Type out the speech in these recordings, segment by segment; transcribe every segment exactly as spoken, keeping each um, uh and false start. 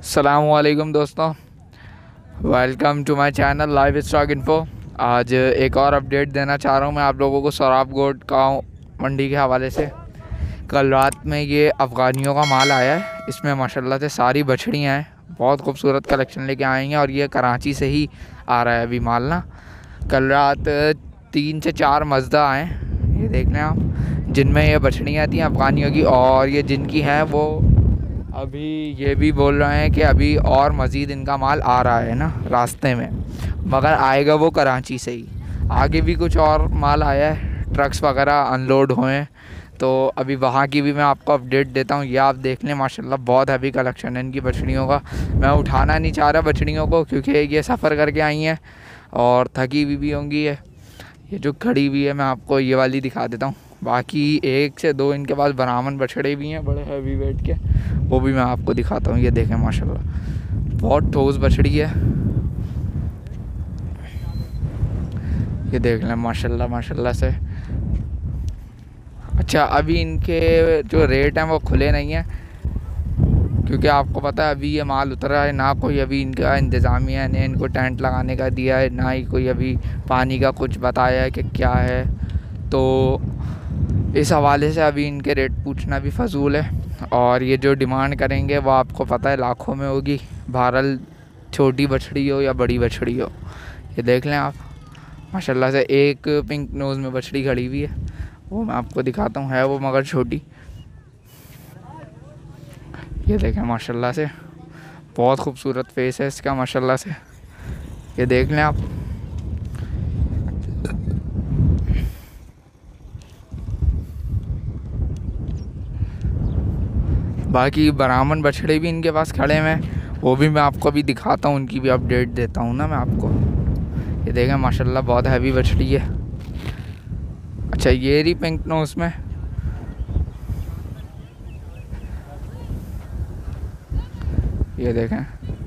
अस्सलामुअलैकुम दोस्तों, welcome to my channel live stock info. आज एक और अपडेट देना चाह रहा हूँ मैं आप लोगों को सौराब गोट गाँव मंडी के हवाले से। कल रात में ये अफ़गानियों का माल आया है, इसमें माशाल्लाह से सारी बछड़ियाँ हैं, बहुत खूबसूरत कलेक्शन लेके आए हैं और ये कराची से ही आ रहा है अभी माल ना। कल रात तीन से चार मज़दा आए, ये देख लें आप, जिनमें ये बछड़ियाँ थी अफ़गानियों की, और ये जिनकी हैं वो अभी ये भी बोल रहे हैं कि अभी और मज़ीद इनका माल आ रहा है ना रास्ते में, मगर आएगा वो कराची से ही। आगे भी कुछ और माल आया है, ट्रक्स वगैरह अनलोड हुए, तो अभी वहाँ की भी मैं आपको अपडेट देता हूँ। ये आप देख लें, माशाल्लाह बहुत हैवी कलेक्शन है इनकी बछड़ियों का। मैं उठाना नहीं चाह रहा बछड़ियों को क्योंकि ये सफ़र करके आई हैं और थकी हुई भी होंगी। है ये जो खड़ी हुई है, मैं आपको ये वाली दिखा देता हूँ। बाकी एक से दो इनके पास ब्राह्मण बछड़े भी हैं बड़े हैवी वेट के, वो भी मैं आपको दिखाता हूँ। ये देखें माशाल्लाह बहुत ठोस बछड़ी है, ये देख लें माशाल्लाह माशाल्लाह से। अच्छा, अभी इनके जो रेट हैं वो खुले नहीं हैं क्योंकि आपको पता है अभी ये माल उतरा है, ना कोई अभी इनका इंतज़ामिया ने इनको टेंट लगाने का दिया है, ना ही कोई अभी पानी का कुछ बताया है कि क्या है। तो इस हवाले से अभी इनके रेट पूछना भी फ़जूल है, और ये जो डिमांड करेंगे वो आपको पता है लाखों में होगी, बहरहाल छोटी बछड़ी हो या बड़ी बछड़ी हो। ये देख लें आप माशाल्लाह से। एक पिंक नोज़ में बछड़ी खड़ी हुई है, वो मैं आपको दिखाता हूँ, है वो मगर छोटी। ये देखें माशाल्लाह से, बहुत खूबसूरत फेस है इसका माशाल्लाह से। ये देख लें आप, बाकी ब्राह्मण बछड़े भी इनके पास खड़े हैं, वो भी मैं आपको अभी दिखाता हूँ, उनकी भी अपडेट देता हूँ ना मैं आपको। ये देखें माशाल्लाह बहुत हैवी बछड़ी है। अच्छा, ये रही पिंक नोज़ में, ये देखें।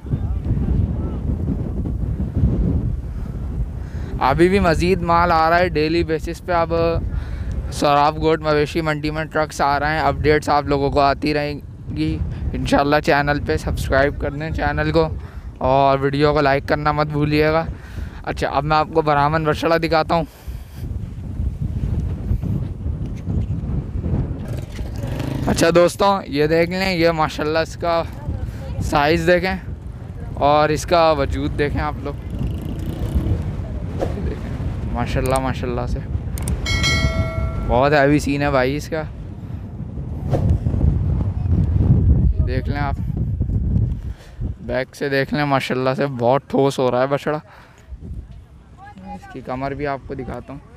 अभी भी मज़ीद माल आ रहा है डेली बेसिस पे। अब सौराब गोट मवेशी मंडी में ट्रक्स आ रहे हैं, अपडेट्स आप लोगों को आती रहेंगी इंशाल्लाह। चैनल पे सब्सक्राइब कर दें चैनल को और वीडियो को लाइक करना मत भूलिएगा। अच्छा, अब मैं आपको ब्राह्मण बछड़ा दिखाता हूँ। अच्छा दोस्तों, ये देख लें, ये माशाल्लाह इसका साइज़ देखें और इसका वजूद देखें आप लोग, देखें माशाल्लाह माशाल्लाह से। बहुत हैवी सीन है भाई इसका, देख लें आप, बैक से देख लें माशाल्लाह से, बहुत ठोस हो रहा है बछड़ा। इसकी कमर भी आपको दिखाता हूँ,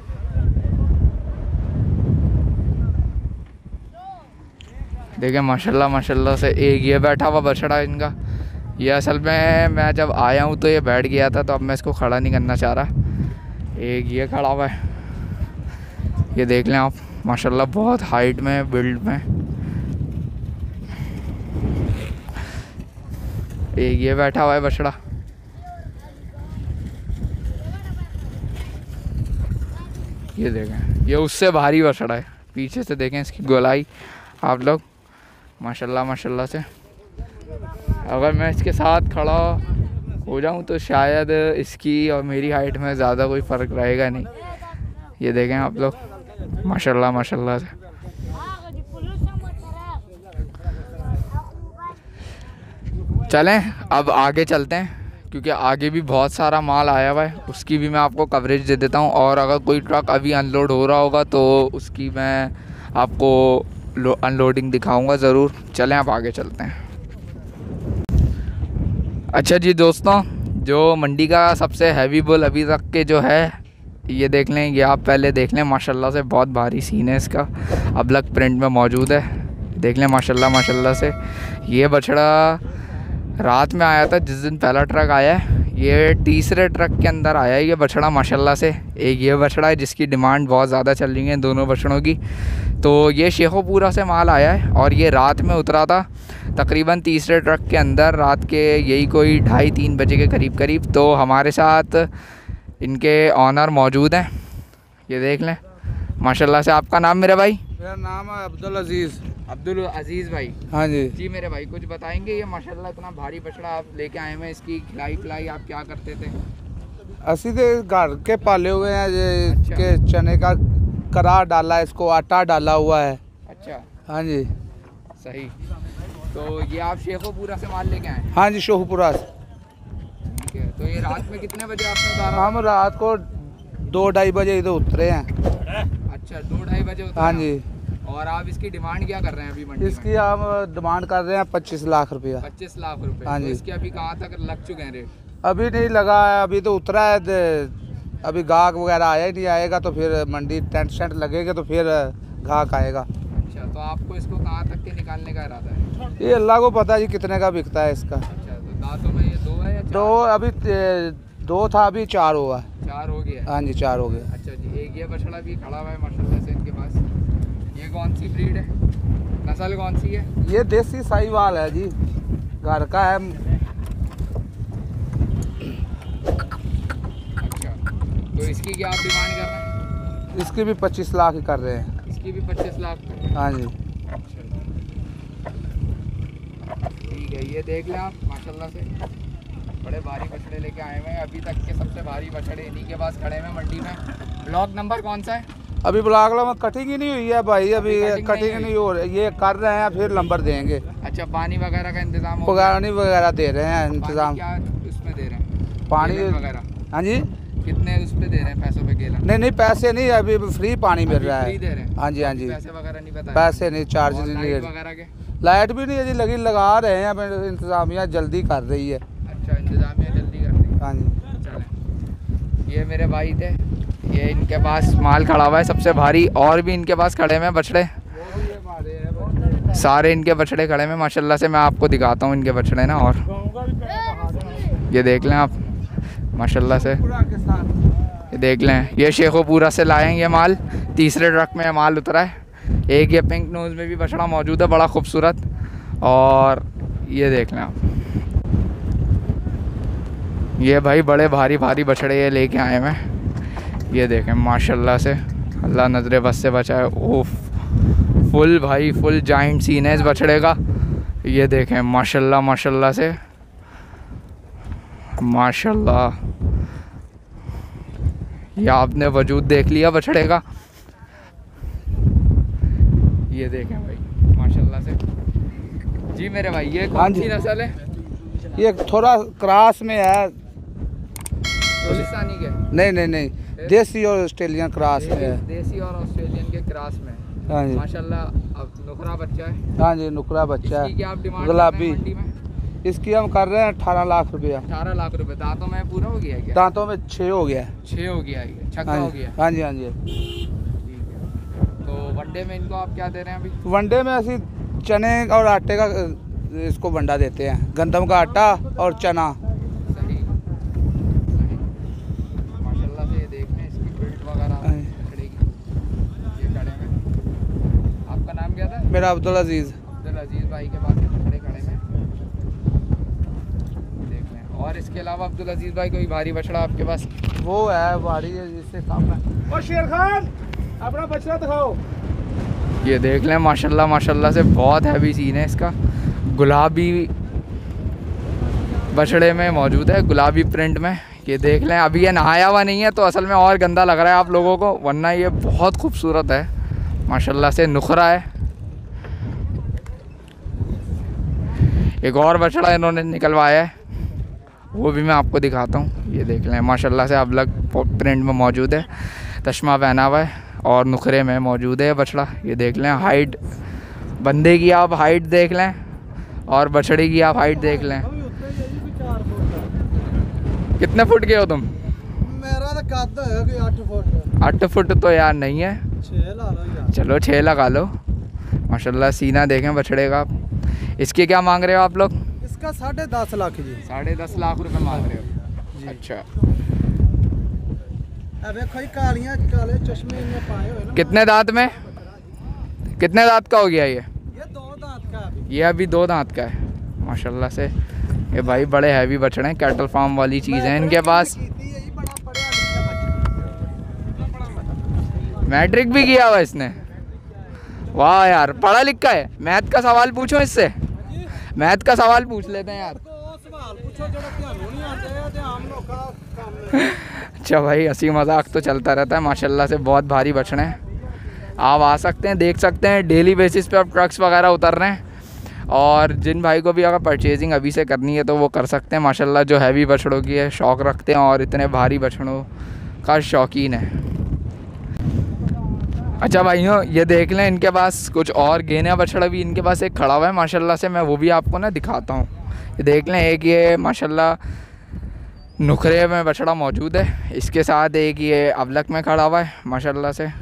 देखें माशाल्लाह माशाल्लाह से। एक ये बैठा हुआ बछड़ा इनका, ये असल में मैं जब आया हूँ तो ये बैठ गया था, तो अब मैं इसको खड़ा नहीं करना चाह रहा। एक ये खड़ा हुआ है, ये देख लें आप माशाल्लाह बहुत हाइट में, बिल्ड में। एक ये बैठा हुआ है बछड़ा, ये देखें, ये उससे भारी बछड़ा है। पीछे से देखें इसकी गोलाई आप लोग माशाल्लाह माशाल्लाह से। अगर मैं इसके साथ खड़ा हो जाऊं तो शायद इसकी और मेरी हाइट में ज़्यादा कोई फ़र्क रहेगा नहीं। ये देखें आप लोग माशाल्लाह माशाल्लाह से। चलें अब आगे चलते हैं क्योंकि आगे भी बहुत सारा माल आया हुआ है, उसकी भी मैं आपको कवरेज दे देता हूँ। और अगर कोई ट्रक अभी अनलोड हो रहा होगा तो उसकी मैं आपको अनलोडिंग दिखाऊंगा ज़रूर। चलें अब आगे चलते हैं। अच्छा जी दोस्तों, जो मंडी का सबसे हैवी बुल अभी तक के जो है, ये देख लें, ये आप पहले देख लें माशाल्लाह से, बहुत भारी सीन है इसका, अबलक प्रिंट में मौजूद है, देख लें माशाल्लाह माशाल्लाह से। ये बछड़ा रात में आया था जिस दिन पहला ट्रक आया है, ये तीसरे ट्रक के अंदर आया है ये बछड़ा माशाल्लाह से। एक ये बछड़ा है जिसकी डिमांड बहुत ज़्यादा चल रही है दोनों बछड़ों की। तो ये शेखोपुरा से माल आया है और ये रात में उतरा था तकरीबन तीसरे ट्रक के अंदर, रात के यही कोई ढाई तीन बजे के करीब करीब। तो हमारे साथ इनके ऑनर मौजूद हैं, ये देख लें माशाल्लाह से। आपका नाम मेरा भाई? मेरा नाम है अब्दुल अजीज़। अब्दुल अजीज़ भाई। हाँ जी। जी मेरे भाई कुछ बताएंगे, ये माशाल्लाह इतना भारी बछड़ा आप लेके आए हैं, इसकी खिलाई पिलाई आप क्या करते थे? असी तो घर के पाले हुए हैं, ये अच्छा। के चने का करा डाला है, इसको आटा डाला हुआ है। अच्छा। हाँ जी। सही। तो ये आप शेखोपुरा से माल लेके आए? हाँ जी, शेखोपुरा से। ठीक है। तो ये रात में कितने बजे आपने उतारा? हम रात को दो ढाई बजे इधर उतरे हैं। अच्छा, दो ढाई बजे उतरे? हाँ जी। और आप इसकी डिमांड क्या कर रहे हैं अभी मंडी इसकी में? हम डिमांड कर रहे हैं पच्चीस लाख रुपया। पच्चीस लाख रुपए। हाँ तो जी। इसके अभी कहाँ तक लग चुके हैं रेट? अभी नहीं लगा है, अभी तो उतरा है। अभी गाहक वगैरह आया ही नहीं, आएगा तो फिर मंडी टेंट शेंट लगेगा तो फिर गाहक आएगा। अच्छा, तो आपको इसको कहाँ तक के निकालने का इरादा है? ये अल्लाह को पता है जी कितने का बिकता है इसका। अच्छा, तो दांतों में ये दो है या चार? दो अभी ते- दो था, अभी चार हुआ है। चार हो गया है? हाँ जी, चार हो गया। अच्छा जी। एक ये बछड़ा भी खड़ा हुआ है माशाल्लाह से इनके पास। ये कौन सी ब्रीड है, नस्ल कौन सी है? ये देसी साहिवाल है जी, घर का है। अच्छा, तो इसकी क्या आप डिमांड कर रहे हैं? इसकी भी पच्चीस लाख ही कर रहे हैं। इसकी भी पच्चीस लाख? हाँ जी। अच्छा, ठीक है। ये देख लें आप माशाल्लाह से बड़े भारी बछड़े लेके आए हुए हैं, अभी तक के सबसे भारी बछड़े इन्हीं के पास खड़े हुए मंडी में। ब्लॉक नंबर कौन सा है? अभी ब्लॉक में कटिंग ही नहीं हुई है भाई, अभी कटिंग कटिंग नहीं नहीं हो रही, ये कर रहे हैं, फिर नंबर देंगे। अच्छा, पानी वगैरह का इंतजाम हो गया? पानी वगैरह दे रहे हैं पानी इंतजाम। क्या उसमें दे रहे हैं? पानी गैलन वगैरह? हाँ जी। कितने उस पे दे रहे हैं पैसों पे गैलन? नहीं नहीं, पैसे नहीं, अभी फ्री पानी मिल रहा फ्री दे है। रहे हैं? हाँ जी हाँ जी। पैसे वगैरह नहीं बताए? पैसे नहीं, चार्ज और नहीं लाइट है। वगैरह के? लाइट भी नहीं है जी, लगी लगा रहे हैं, अब इंतजामिया जल्दी कर रही है। अच्छा, इंतजामिया जल्दी कर दी। हाँ जी। चलें। ये मेरे भाई थे, ये इनके पास माल खड़ा हुआ है सबसे भारी, और भी इनके पास खड़े हैं बछड़े, सारे इनके बछड़े खड़े हैं माशाल्लाह से। मैं आपको दिखाता हूँ इनके बछड़े ना, और ये देख लें आप माशाल्लाह से, ये देख लें। ये शेखोपुरा से लाए हैं ये माल, तीसरे ट्रक में माल उतरा है। एक ये पिंक नोज़ में भी बछड़ा मौजूद है, बड़ा खूबसूरत। और ये देख लें आप, ये भाई बड़े भारी भारी बछड़े ये लेके आए हैं। ये देखें माशाल्लाह से, अल्लाह नजरे बस से बचाए। ओह, फुल भाई फुल जाइंट सीन है इस बछड़े का। ये देखें माशाल्लाह माशाल्लाह से, माशाल्लाह। ये आपने वजूद देख लिया बछड़े का। ये देखें भाई माशाल्लाह से। जी मेरे भाई, ये कौन सी नस्ल है? ये थोड़ा क्रॉस में है। पाकिस्तानी के? नहीं नहीं नहीं, देसी और ऑस्ट्रेलियन क्रॉस में है। देसी और ऑस्ट्रेलियन के क्रॉस में? हाँ जी माशाल्लाह। अब नुकरा बच्चा है? हाँ जी, नुकरा बच्चा है। क्या आप डिमांड गुलाबी मंडी में? इसकी हम कर रहे हैं अठारह लाख रुपया। अठारह लाख रुपए। दांतों में पूरा हो गया है क्या? दांतों में छः हो गया है। छः हो गया है, छक्का हाँ हो जी गया। हाँ जी हाँ जी। ठीक है। तो वनडे में इनको आप क्या दे रहे हैं अभी? वनडे में ऐसी चने और आटे का इसको वंडा देते हैं, गंदम का आटा और चना। सही सही। माशाल्लाह से ये देख लें इसकी बिल्ट वगैरह खड़े की, ये खड़े में। आपका नाम क्या था? मेरा अब्दुल अजीज़। अब्दुल अजीज़ भाई के पास खड़े खड़े में देख लें। और इसके अलावा अब्दुल अजीज़ भाई कोई भारी बछड़ा आपके पास? वो है भारी है जिससे काम है। और शेर खान अपना बछड़ा दिखाओ। ये देख लें माशाल्लाह माशाल्लाह से, बहुत हैवी सीन है इसका। गुलाबी बछड़े में मौजूद है, गुलाबी प्रिंट में। ये देख लें, अभी ये नहाया हुआ नहीं है तो असल में और गंदा लग रहा है आप लोगों को, वरना ये बहुत खूबसूरत है माशाल्लाह से। नुखरा है। एक और बछड़ा इन्होंने निकलवाया है, वो भी मैं आपको दिखाता हूँ। ये देख लें माशाल्लाह से, अब अलग प्रिंट में मौजूद है, तश्मा पहना हुआ है और नुखरे में मौजूद है बछड़ा। ये देख लें, हाइट बंदे की आप हाइट देख लें और बछड़े की आप हाइट देख लें। कितने फुट के हो तुम? मेरा तो कद है कि आठ फुट। आठ फुट तो यार नहीं है, छः ला लो यार। चलो छः लगा लो। माशाल्लाह सीना देखें बछड़े का। इसके क्या मांग रहे हो आप लोग? इसका साढ़े दस लाख जी। साढ़े दस लाख रुपए मांग रहे हो? अच्छा। अबे कोई कालियां काले चश्मे इनमें पाए हुए ना। कितने दांत में, कितने दांत का हो गया ये? ये दो दांत का अभी। ये अभी दो दांत का है माशाल्लाह से। ये भाई बड़े हैवी बछड़े हैं, कैटल फार्म वाली चीज़ है इनके पास। मैट्रिक भी किया हुआ इसने? वाह यार, पढ़ा लिखा है। मैथ का सवाल पूछो इससे, मैथ का सवाल पूछ लेते हैं यार। अच्छा भाई, हंसी मजाक तो चलता रहता है। माशाल्लाह से बहुत भारी बछड़े हैं। आप आ सकते हैं, देख सकते हैं। डेली बेसिस पे अब ट्रक्स वगैरह उतर रहे हैं, और जिन भाई को भी अगर परचेजिंग अभी से करनी है तो वो कर सकते हैं। माशाल्लाह जो हैवी बछड़ों की है शौक़ रखते हैं और इतने भारी बछड़ों का शौकीन है। अच्छा भाइयों, ये देख लें, इनके पास कुछ और गेना बछड़ा भी इनके पास एक खड़ा हुआ है माशाल्लाह से। मैं वो भी आपको ना दिखाता हूँ। ये देख लें, एक ये माशाल्लाह नुखरे में बछड़ा मौजूद है। इसके साथ एक ये अबलक में खड़ा हुआ है माशाल्लाह से।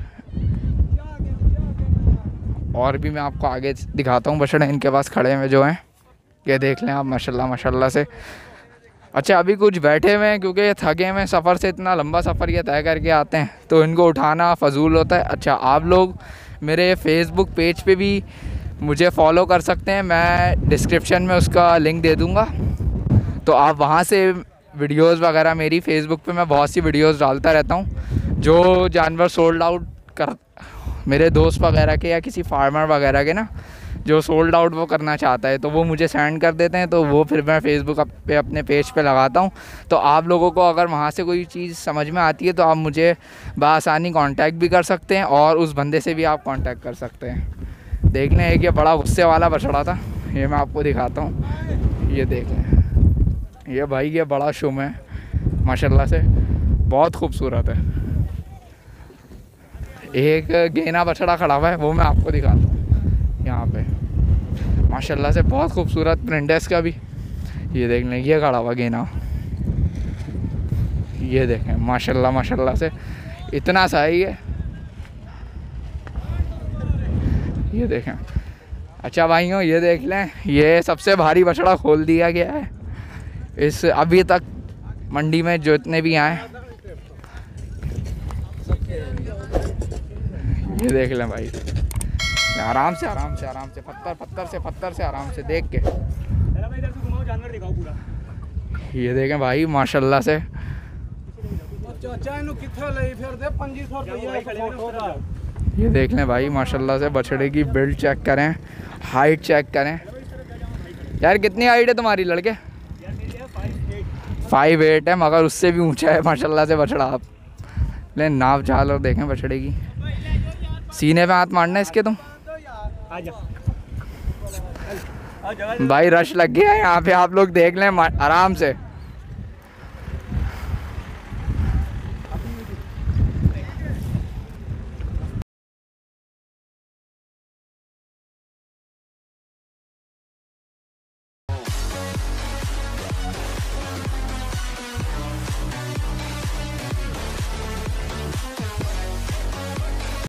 और भी मैं आपको आगे दिखाता हूँ बछड़े इनके पास खड़े हुए जो हैं। ये देख लें आप माशाल्लाह माशाल्लाह से। अच्छा, अभी कुछ बैठे हुए हैं क्योंकि ये थके हुए सफ़र से। इतना लंबा सफ़र ये तय करके आते हैं तो इनको उठाना फजूल होता है। अच्छा, आप लोग मेरे फेसबुक पेज पे भी मुझे फॉलो कर सकते हैं। मैं डिस्क्रिप्शन में उसका लिंक दे दूँगा, तो आप वहाँ से वीडियोस वगैरह, मेरी फेसबुक पे मैं बहुत सी वीडियोस डालता रहता हूँ। जो जानवर सोल्ड आउट कर, मेरे दोस्त वगैरह के या किसी फार्मर वगैरह के ना, जो सोल्ड आउट वो करना चाहता है तो वो मुझे सेंड कर देते हैं, तो वो फिर मैं फेसबुक पे अपने पेज पे लगाता हूँ। तो आप लोगों को अगर वहाँ से कोई चीज़ समझ में आती है तो आप मुझे बआसानी कांटेक्ट भी कर सकते हैं, और उस बंदे से भी आप कांटेक्ट कर सकते हैं। देख लें, एक ये बड़ा गुस्से वाला बछड़ा था, ये मैं आपको दिखाता हूँ। ये देख लें, ये भाई ये बड़ा शुम है माशाल्लाह से, बहुत खूबसूरत है। एक गेना बछड़ा खड़ा हुआ है, वो मैं आपको दिखाता हूँ यहाँ पे। माशाल्लाह से बहुत खूबसूरत प्रिंट है इसका भी। ये देख लें, ये खड़ा हुआ गेना, ये देखें माशाल्लाह माशाल्लाह से इतना सा है ये। ये देखें। अच्छा भाइयों, ये देख लें, ये सबसे भारी बछड़ा खोल दिया गया है इस अभी तक मंडी में जितने भी आए। ये देख लें भाई, आराम से आराम से आराम से पत्थर पत्थर से पत्थर से आराम से देख के। ये देखें भाई माशाल्लाह से। ये देख लें भाई माशाल्लाह से, बछड़े की बिल्ड चेक करें, हाइट चेक करें। यार कितनी हाइट है तुम्हारी लड़के? फाइव एट है, मगर उससे भी ऊंचा है माशाल्लाह से बछड़ा। आप ले नाव चाल और देखें बछड़े की। सीने पे हाथ मारना इसके तुम। भाई रश लग गया है यहाँ पे, आप लोग देख लें आराम से।